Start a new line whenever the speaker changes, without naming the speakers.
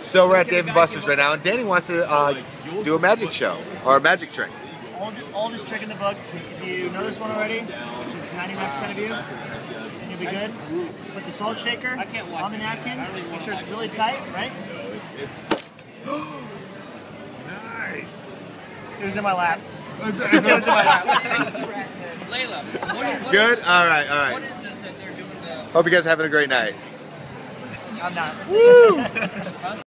So we're at Dave & Buster's right now, and Danny wants to do a magic show, or a magic trick.
Oldest trick in the book. If you know this one already, which is 99% of you, then you'll be good. Put the salt shaker on the napkin. Make sure it's really tight, right?
Nice.
It was in my lap.
It was in my lap.
Layla,
Good? All right, all
what
right.
is this that they're doing?
Hope you guys are having a great night.
I'm not. Woo!